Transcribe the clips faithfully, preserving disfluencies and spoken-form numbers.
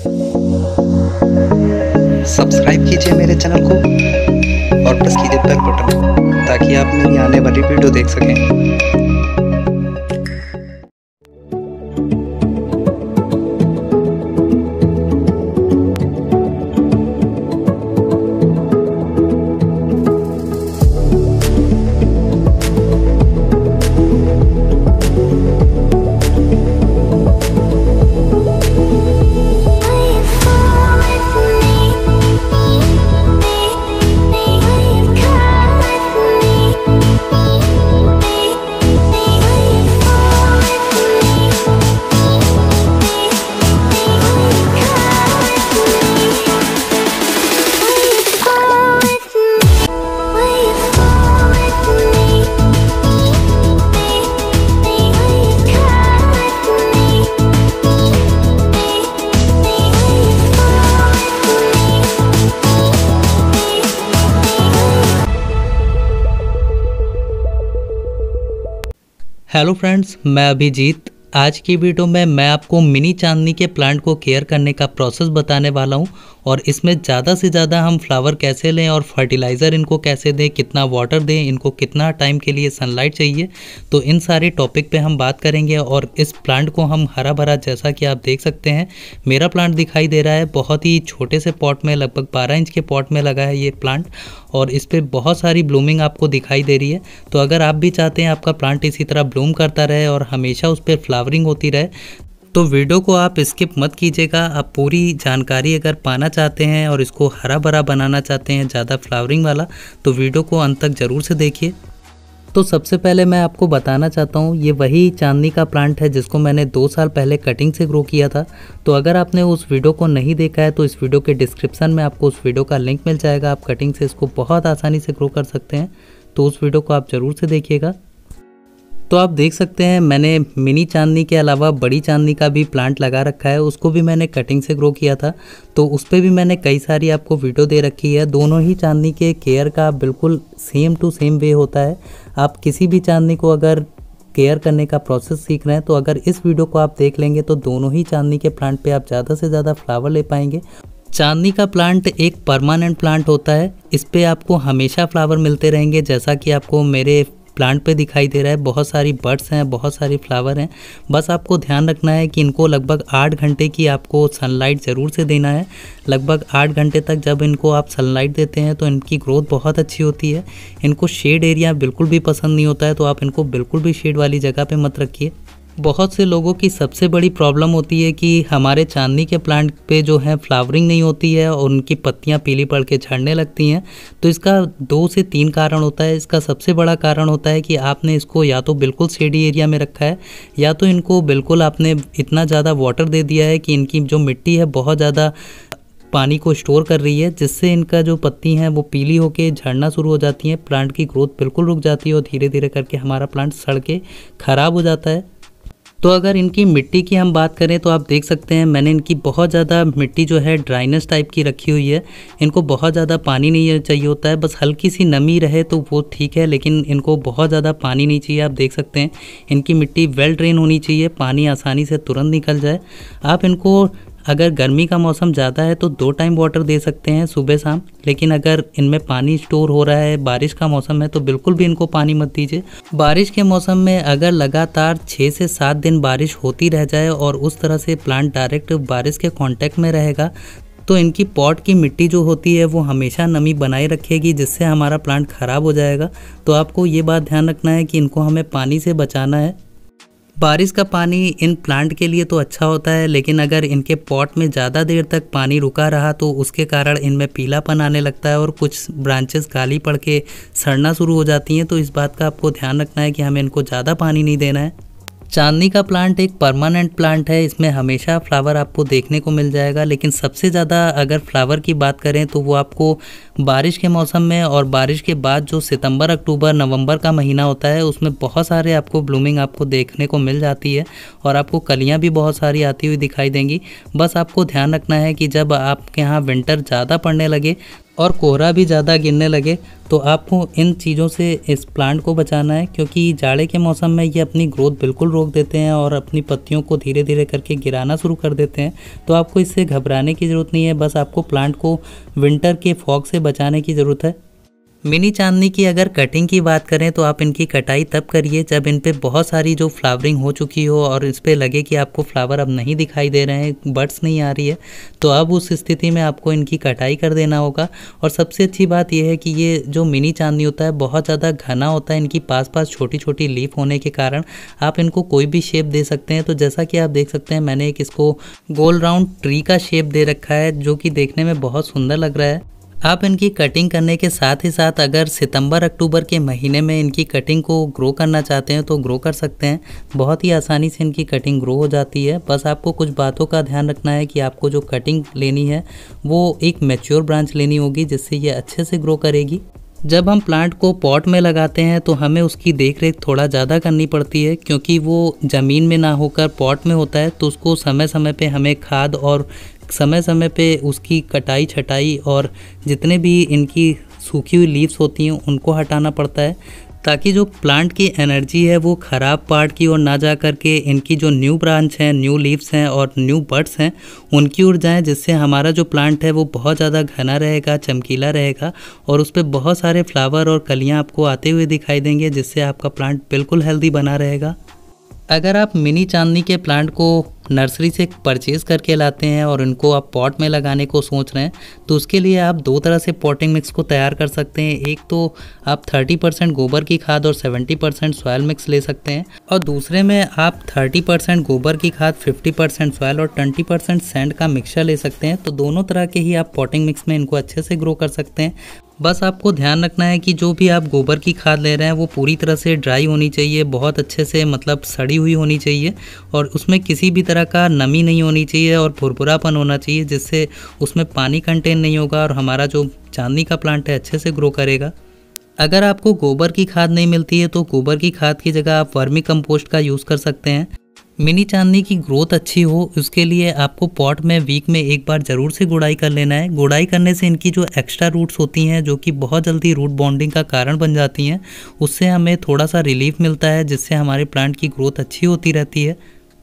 Subscribe कीजिए मेरे channel को और प्रेस कीजिए बेल बटन ताकि आप मेरी आने वाली वीडियो देख सकें। हेलो फ्रेंड्स, मैं अभिजीत। आज की वीडियो में मैं आपको मिनी चांदनी के प्लांट को केयर करने का प्रोसेस बताने वाला हूं और इसमें ज़्यादा से ज़्यादा हम फ्लावर कैसे लें और फर्टिलाइज़र इनको कैसे दें, कितना वाटर दें, इनको कितना टाइम के लिए सनलाइट चाहिए, तो इन सारे टॉपिक पे हम बात करेंगे। और इस प्लांट को हम हरा भरा, जैसा कि आप देख सकते हैं मेरा प्लांट दिखाई दे रहा है, बहुत ही छोटे से पॉट में, लगभग बारह इंच के पॉट में लगा है ये प्लांट और इस पर बहुत सारी ब्लूमिंग आपको दिखाई दे रही है। तो अगर आप भी चाहते हैं आपका प्लांट इसी तरह ब्लूम करता रहे और हमेशा उस पर फ्लावरिंग होती रहे, तो वीडियो को आप स्किप मत कीजिएगा। आप पूरी जानकारी अगर पाना चाहते हैं और इसको हरा भरा बनाना चाहते हैं, ज़्यादा फ्लावरिंग वाला, तो वीडियो को अंत तक ज़रूर से देखिए। तो सबसे पहले मैं आपको बताना चाहता हूँ, ये वही चांदनी का प्लांट है जिसको मैंने दो साल पहले कटिंग से ग्रो किया था। तो अगर आपने उस वीडियो को नहीं देखा है तो इस वीडियो के डिस्क्रिप्शन में आपको उस वीडियो का लिंक मिल जाएगा। आप कटिंग से इसको बहुत आसानी से ग्रो कर सकते हैं, तो उस वीडियो को आप ज़रूर से देखिएगा। तो आप देख सकते हैं मैंने मिनी चांदनी के अलावा बड़ी चांदनी का भी प्लांट लगा रखा है, उसको भी मैंने कटिंग से ग्रो किया था। तो उस पर भी मैंने कई सारी आपको वीडियो दे रखी है। दोनों ही चांदनी के केयर का बिल्कुल सेम टू सेम वे होता है। आप किसी भी चांदनी को अगर केयर करने का प्रोसेस सीख रहे हैं तो अगर इस वीडियो को आप देख लेंगे तो दोनों ही चांदनी के प्लांट पे आप ज़्यादा से ज़्यादा फ्लावर ले पाएंगे। चांदनी का प्लांट एक परमानेंट प्लांट होता है, इस पे आपको हमेशा फ्लावर मिलते रहेंगे। जैसा कि आपको मेरे प्लांट पे दिखाई दे रहा है, बहुत सारी बड्स हैं, बहुत सारी फ्लावर हैं। बस आपको ध्यान रखना है कि इनको लगभग आठ घंटे की आपको सनलाइट ज़रूर से देना है। लगभग आठ घंटे तक जब इनको आप सनलाइट देते हैं तो इनकी ग्रोथ बहुत अच्छी होती है। इनको शेड एरिया बिल्कुल भी पसंद नहीं होता है, तो आप इनको बिल्कुल भी शेड वाली जगह पे मत रखिए। बहुत से लोगों की सबसे बड़ी प्रॉब्लम होती है कि हमारे चांदनी के प्लांट पे जो है फ्लावरिंग नहीं होती है और उनकी पत्तियां पीली पड़ के झड़ने लगती हैं। तो इसका दो से तीन कारण होता है। इसका सबसे बड़ा कारण होता है कि आपने इसको या तो बिल्कुल शेडी एरिया में रखा है, या तो इनको बिल्कुल आपने इतना ज़्यादा वाटर दे दिया है कि इनकी जो मिट्टी है बहुत ज़्यादा पानी को स्टोर कर रही है, जिससे इनका जो पत्ती हैं वो पीली होके झड़ना शुरू हो जाती हैं। प्लांट की ग्रोथ बिल्कुल रुक जाती है और धीरे धीरे करके हमारा प्लांट सड़ के ख़राब हो जाता है। तो अगर इनकी मिट्टी की हम बात करें तो आप देख सकते हैं मैंने इनकी बहुत ज़्यादा मिट्टी जो है ड्राइनेस टाइप की रखी हुई है। इनको बहुत ज़्यादा पानी नहीं चाहिए होता है, बस हल्की सी नमी रहे तो वो ठीक है, लेकिन इनको बहुत ज़्यादा पानी नहीं चाहिए। आप देख सकते हैं इनकी मिट्टी वेल ड्रेन होनी चाहिए, पानी आसानी से तुरंत निकल जाए। आप इनको अगर गर्मी का मौसम ज़्यादा है तो दो टाइम वाटर दे सकते हैं, सुबह शाम। लेकिन अगर इनमें पानी स्टोर हो रहा है, बारिश का मौसम है, तो बिल्कुल भी इनको पानी मत दीजिए। बारिश के मौसम में अगर लगातार छः से सात दिन बारिश होती रह जाए और उस तरह से प्लांट डायरेक्ट बारिश के कांटेक्ट में रहेगा तो इनकी पॉट की मिट्टी जो होती है वो हमेशा नमी बनाए रखेगी, जिससे हमारा प्लांट ख़राब हो जाएगा। तो आपको ये बात ध्यान रखना है कि इनको हमें पानी से बचाना है। बारिश का पानी इन प्लांट के लिए तो अच्छा होता है, लेकिन अगर इनके पॉट में ज़्यादा देर तक पानी रुका रहा तो उसके कारण इनमें पीलापन आने लगता है और कुछ ब्रांचेस काली पड़ के सड़ना शुरू हो जाती हैं। तो इस बात का आपको ध्यान रखना है कि हमें इनको ज़्यादा पानी नहीं देना है। चांदनी का प्लांट एक परमानेंट प्लांट है, इसमें हमेशा फ्लावर आपको देखने को मिल जाएगा। लेकिन सबसे ज़्यादा अगर फ्लावर की बात करें तो वो आपको बारिश के मौसम में और बारिश के बाद जो सितंबर, अक्टूबर, नवंबर का महीना होता है उसमें बहुत सारे आपको ब्लूमिंग आपको देखने को मिल जाती है और आपको कलियाँ भी बहुत सारी आती हुई दिखाई देंगी। बस आपको ध्यान रखना है कि जब आपके यहाँ विंटर ज़्यादा पड़ने लगे और कोहरा भी ज़्यादा गिरने लगे तो आपको इन चीज़ों से इस प्लांट को बचाना है, क्योंकि जाड़े के मौसम में ये अपनी ग्रोथ बिल्कुल रोक देते हैं और अपनी पत्तियों को धीरे धीरे करके गिराना शुरू कर देते हैं। तो आपको इससे घबराने की ज़रूरत नहीं है, बस आपको प्लांट को विंटर के फॉग से बचाने की ज़रूरत है। मिनी चांदनी की अगर कटिंग की बात करें तो आप इनकी कटाई तब करिए जब इन पे बहुत सारी जो फ्लावरिंग हो चुकी हो और इस पे लगे कि आपको फ्लावर अब नहीं दिखाई दे रहे हैं, बड्स नहीं आ रही है, तो अब उस स्थिति में आपको इनकी कटाई कर देना होगा। और सबसे अच्छी बात यह है कि ये जो मिनी चांदनी होता है बहुत ज़्यादा घना होता है, इनकी पास पास छोटी छोटी लीफ होने के कारण आप इनको कोई भी शेप दे सकते हैं। तो जैसा कि आप देख सकते हैं मैंने एक इसको गोल राउंड ट्री का शेप दे रखा है जो कि देखने में बहुत सुंदर लग रहा है। आप इनकी कटिंग करने के साथ ही साथ अगर सितंबर अक्टूबर के महीने में इनकी कटिंग को ग्रो करना चाहते हैं तो ग्रो कर सकते हैं। बहुत ही आसानी से इनकी कटिंग ग्रो हो जाती है। बस आपको कुछ बातों का ध्यान रखना है कि आपको जो कटिंग लेनी है वो एक मैच्योर ब्रांच लेनी होगी जिससे ये अच्छे से ग्रो करेगी। जब हम प्लांट को पॉट में लगाते हैं तो हमें उसकी देख रेख थोड़ा ज़्यादा करनी पड़ती है, क्योंकि वो ज़मीन में ना होकर पॉट में होता है। तो उसको समय समय पे हमें खाद और समय समय पे उसकी कटाई छटाई और जितने भी इनकी सूखी हुई लीव्स होती हैं उनको हटाना पड़ता है, ताकि जो प्लांट की एनर्जी है वो ख़राब पार्ट की ओर ना जा कर के इनकी जो न्यू ब्रांच हैं, न्यू लीव्स हैं और न्यू बड्स हैं उनकी ओर जाएँ, जिससे हमारा जो प्लांट है वो बहुत ज़्यादा घना रहेगा, चमकीला रहेगा और उस पर बहुत सारे फ्लावर और कलियाँ आपको आते हुए दिखाई देंगे, जिससे आपका प्लांट बिल्कुल हेल्दी बना रहेगा। अगर आप मिनी चांदनी के प्लांट को नर्सरी से परचेज़ करके लाते हैं और इनको आप पॉट में लगाने को सोच रहे हैं तो उसके लिए आप दो तरह से पॉटिंग मिक्स को तैयार कर सकते हैं। एक तो आप तीस परसेंट गोबर की खाद और सत्तर परसेंट सॉयल मिक्स ले सकते हैं, और दूसरे में आप तीस परसेंट गोबर की खाद, पचास परसेंट सॉयल और बीस परसेंट सैंड का मिक्सचर ले सकते हैं। तो दोनों तरह के ही आप पॉटिंग मिक्स में इनको अच्छे से ग्रो कर सकते हैं। बस आपको ध्यान रखना है कि जो भी आप गोबर की खाद ले रहे हैं वो पूरी तरह से ड्राई होनी चाहिए, बहुत अच्छे से मतलब सड़ी हुई होनी चाहिए और उसमें किसी भी तरह का नमी नहीं होनी चाहिए और भुरभुरापन होना चाहिए, जिससे उसमें पानी कंटेन नहीं होगा और हमारा जो चांदनी का प्लांट है अच्छे से ग्रो करेगा। अगर आपको गोबर की खाद नहीं मिलती है तो गोबर की खाद की जगह आप वर्मी कंपोस्ट का यूज़ कर सकते हैं। मिनी चांदनी की ग्रोथ अच्छी हो उसके लिए आपको पॉट में वीक में एक बार ज़रूर से गुड़ाई कर लेना है। गुड़ाई करने से इनकी जो एक्स्ट्रा रूट्स होती हैं जो कि बहुत जल्दी रूट बॉन्डिंग का कारण बन जाती हैं, उससे हमें थोड़ा सा रिलीफ मिलता है, जिससे हमारे प्लांट की ग्रोथ अच्छी होती रहती है।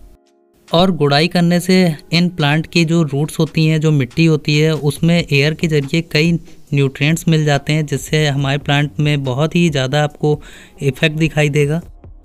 और गुड़ाई करने से इन प्लांट की जो रूट्स होती हैं, जो मिट्टी होती है, उसमें एयर के ज़रिए कई न्यूट्रिएंट्स मिल जाते हैं, जिससे हमारे प्लांट में बहुत ही ज़्यादा आपको इफ़ेक्ट दिखाई देगा।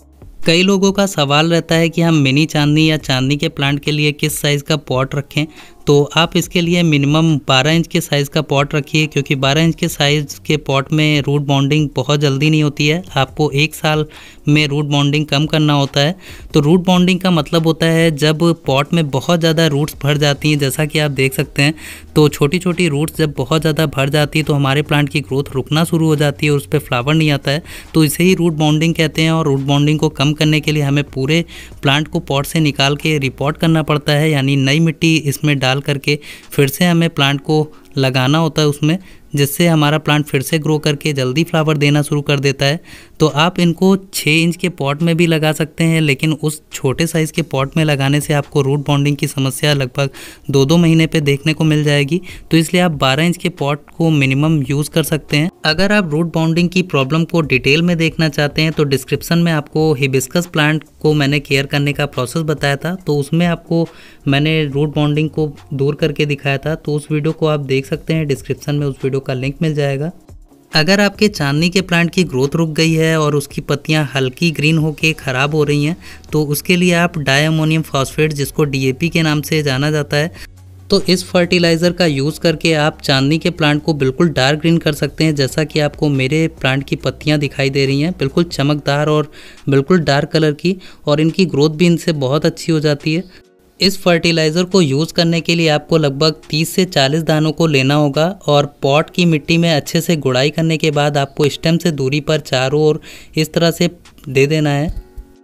कई लोगों का सवाल रहता है कि हम मिनी चांदनी या चांदनी के प्लांट के लिए किस साइज़ का पॉट रखें, तो आप इसके लिए मिनिमम बारह इंच के साइज़ का पॉट रखिए, क्योंकि बारह इंच के साइज़ के पॉट में रूट बॉन्डिंग बहुत जल्दी नहीं होती है। आपको एक साल में रूट बॉन्डिंग कम करना होता है। तो रूट बॉन्डिंग का मतलब होता है जब पॉट में बहुत ज़्यादा रूट्स भर जाती हैं, जैसा कि आप देख सकते हैं, तो छोटी छोटी रूट्स जब बहुत ज़्यादा भर जाती है तो हमारे प्लांट की ग्रोथ रुकना शुरू हो जाती है और उस पर फ्लावर नहीं आता है। तो इसे ही रूट बॉन्डिंग कहते हैं और रूट बॉन्डिंग को कम करने के लिए हमें पूरे प्लांट को पॉट से निकाल के रिपोर्ट करना पड़ता है, यानी नई मिट्टी इसमें डाल करके फिर से हमें प्लांट को लगाना होता है उसमें, जिससे हमारा प्लांट फिर से ग्रो करके जल्दी फ्लावर देना शुरू कर देता है। तो आप इनको छः इंच के पॉट में भी लगा सकते हैं, लेकिन उस छोटे साइज़ के पॉट में लगाने से आपको रूट बॉन्डिंग की समस्या लगभग दो दो महीने पे देखने को मिल जाएगी। तो इसलिए आप बारह इंच के पॉट को मिनिमम यूज़ कर सकते हैं। अगर आप रूट बॉन्डिंग की प्रॉब्लम को डिटेल में देखना चाहते हैं तो डिस्क्रिप्शन में आपको हिबिस्कस प्लांट को मैंने केयर करने का प्रोसेस बताया था, तो उसमें आपको मैंने रूट बॉन्डिंग को दूर करके दिखाया था। तो उस वीडियो को आप देख सकते हैं, डिस्क्रिप्शन में उस वीडियो का लिंक मिल जाएगा। अगर आपके चांदनी के प्लांट की ग्रोथ रुक गई है और उसकी पत्तियां हल्की ग्रीन होके ख़राब हो रही हैं, तो उसके लिए आप डाई अमोनियम फॉस्फेट, जिसको डी ए पी के नाम से जाना जाता है, तो इस फर्टिलाइज़र का यूज़ करके आप चांदनी के प्लांट को बिल्कुल डार्क ग्रीन कर सकते हैं। जैसा कि आपको मेरे प्लांट की पत्तियां दिखाई दे रही हैं, बिल्कुल चमकदार और बिल्कुल डार्क कलर की, और इनकी ग्रोथ भी इनसे बहुत अच्छी हो जाती है। इस फर्टिलाइज़र को यूज़ करने के लिए आपको लगभग तीस से चालीस दानों को लेना होगा और पॉट की मिट्टी में अच्छे से गुड़ाई करने के बाद आपको स्टेम से दूरी पर चारों ओर इस तरह से दे देना है।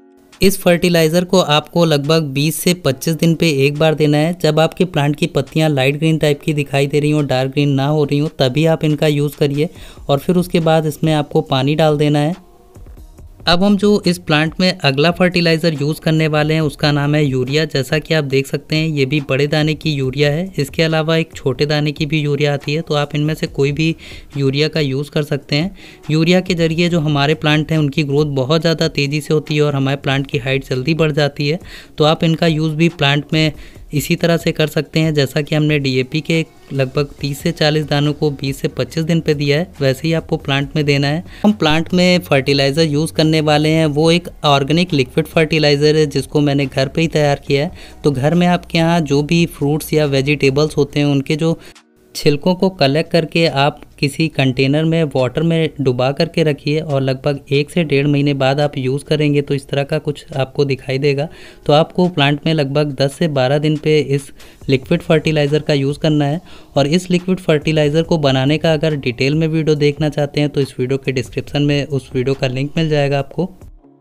इस फर्टिलाइज़र को आपको लगभग बीस से पच्चीस दिन पे एक बार देना है। जब आपके प्लांट की पत्तियां लाइट ग्रीन टाइप की दिखाई दे रही हो, डार्क ग्रीन ना हो रही हो, तभी आप इनका यूज़ करिए और फिर उसके बाद इसमें आपको पानी डाल देना है। अब हम जो इस प्लांट में अगला फर्टिलाइज़र यूज़ करने वाले हैं उसका नाम है यूरिया। जैसा कि आप देख सकते हैं ये भी बड़े दाने की यूरिया है। इसके अलावा एक छोटे दाने की भी यूरिया आती है, तो आप इनमें से कोई भी यूरिया का यूज़ कर सकते हैं। यूरिया के ज़रिए जो हमारे प्लांट हैं उनकी ग्रोथ बहुत ज़्यादा तेज़ी से होती है और हमारे प्लांट की हाइट जल्दी बढ़ जाती है। तो आप इनका यूज़ भी प्लांट में इसी तरह से कर सकते हैं जैसा कि हमने डीएपी के लगभग तीस से चालीस दानों को बीस से पच्चीस दिन पे दिया है, वैसे ही आपको प्लांट में देना है। हम प्लांट में फर्टिलाइज़र यूज़ करने वाले हैं वो एक ऑर्गेनिक लिक्विड फर्टिलाइज़र है जिसको मैंने घर पे ही तैयार किया है। तो घर में आपके यहाँ जो भी फ्रूट्स या वेजिटेबल्स होते हैं उनके जो छिलकों को कलेक्ट करके आप किसी कंटेनर में वाटर में डुबा करके रखिए और लगभग एक से डेढ़ महीने बाद आप यूज़ करेंगे तो इस तरह का कुछ आपको दिखाई देगा। तो आपको प्लांट में लगभग दस से बारह दिन पे इस लिक्विड फर्टिलाइज़र का यूज़ करना है। और इस लिक्विड फर्टिलाइज़र को बनाने का अगर डिटेल में वीडियो देखना चाहते हैं तो इस वीडियो के डिस्क्रिप्शन में उस वीडियो का लिंक मिल जाएगा आपको।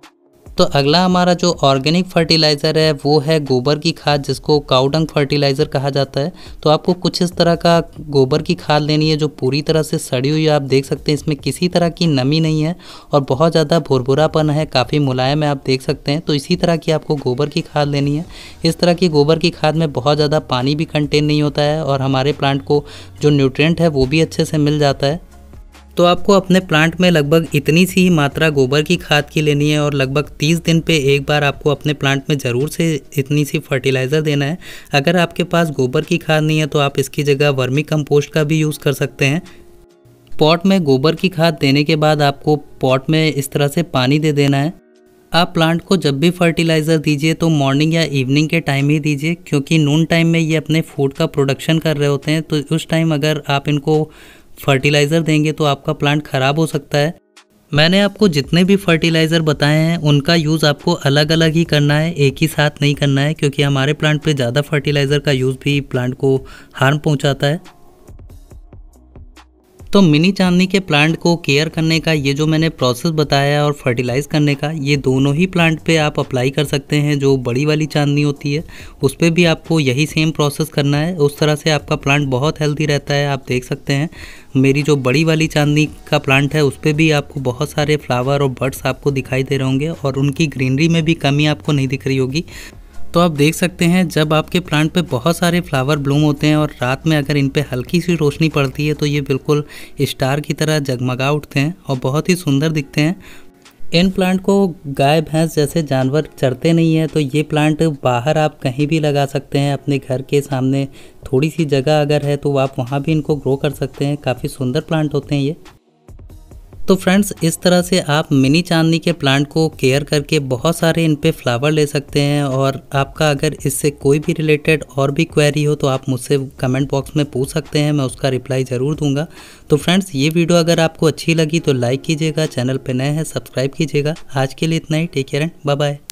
तो अगला हमारा जो ऑर्गेनिक फर्टिलाइज़र है वो है गोबर की खाद, जिसको काऊ डंग फर्टिलाइज़र कहा जाता है। तो आपको कुछ इस तरह का गोबर की खाद लेनी है जो पूरी तरह से सड़ी हुई है। आप देख सकते हैं इसमें किसी तरह की नमी नहीं है और बहुत ज़्यादा भुरभुरापन है, काफ़ी मुलायम है, आप देख सकते हैं। तो इसी तरह की आपको गोबर की खाद लेनी है। इस तरह की गोबर की खाद में बहुत ज़्यादा पानी भी कंटेन नहीं होता है और हमारे प्लांट को जो न्यूट्रिएंट है वो भी अच्छे से मिल जाता है। तो आपको अपने प्लांट में लगभग इतनी सी ही मात्रा गोबर की खाद की लेनी है और लगभग तीस दिन पे एक बार आपको अपने प्लांट में ज़रूर से इतनी सी फर्टिलाइज़र देना है। अगर आपके पास गोबर की खाद नहीं है तो आप इसकी जगह वर्मी कंपोस्ट का भी यूज़ कर सकते हैं। पॉट में गोबर की खाद देने के बाद आपको पॉट में इस तरह से पानी दे देना है। आप प्लांट को जब भी फर्टिलाइज़र दीजिए तो मॉर्निंग या इवनिंग के टाइम ही दीजिए, क्योंकि नून टाइम में ये अपने फूड का प्रोडक्शन कर रहे होते हैं। तो उस टाइम अगर आप इनको फर्टिलाइज़र देंगे तो आपका प्लांट ख़राब हो सकता है। मैंने आपको जितने भी फर्टिलाइज़र बताए हैं उनका यूज़ आपको अलग अलग ही करना है, एक ही साथ नहीं करना है, क्योंकि हमारे प्लांट पे ज़्यादा फर्टिलाइज़र का यूज़ भी प्लांट को हार्म पहुंचाता है। तो मिनी चांदनी के प्लांट को केयर करने का ये जो मैंने प्रोसेस बताया और फर्टिलाइज़ करने का, ये दोनों ही प्लांट पे आप अप्लाई कर सकते हैं। जो बड़ी वाली चांदनी होती है उस पर भी आपको यही सेम प्रोसेस करना है। उस तरह से आपका प्लांट बहुत हेल्दी रहता है। आप देख सकते हैं मेरी जो बड़ी वाली चांदनी का प्लांट है उस पर भी आपको बहुत सारे फ्लावर और बर्ड्स आपको दिखाई दे रहे होंगे और उनकी ग्रीनरी में भी कमी आपको नहीं दिख रही होगी। तो आप देख सकते हैं जब आपके प्लांट पे बहुत सारे फ्लावर ब्लूम होते हैं और रात में अगर इन पे हल्की सी रोशनी पड़ती है तो ये बिल्कुल स्टार की तरह जगमगा उठते हैं और बहुत ही सुंदर दिखते हैं। इन प्लांट को गाय भैंस जैसे जानवर चरते नहीं है, तो ये प्लांट बाहर आप कहीं भी लगा सकते हैं। अपने घर के सामने थोड़ी सी जगह अगर है तो आप वहाँ भी इनको ग्रो कर सकते हैं। काफ़ी सुंदर प्लांट होते हैं ये। तो फ्रेंड्स, इस तरह से आप मिनी चांदनी के प्लांट को केयर करके बहुत सारे इन पे फ्लावर ले सकते हैं। और आपका अगर इससे कोई भी रिलेटेड और भी क्वेरी हो तो आप मुझसे कमेंट बॉक्स में पूछ सकते हैं, मैं उसका रिप्लाई ज़रूर दूंगा। तो फ्रेंड्स, ये वीडियो अगर आपको अच्छी लगी तो लाइक कीजिएगा, चैनल पे नए हैं सब्सक्राइब कीजिएगा। आज के लिए इतना ही, take care and bye bye.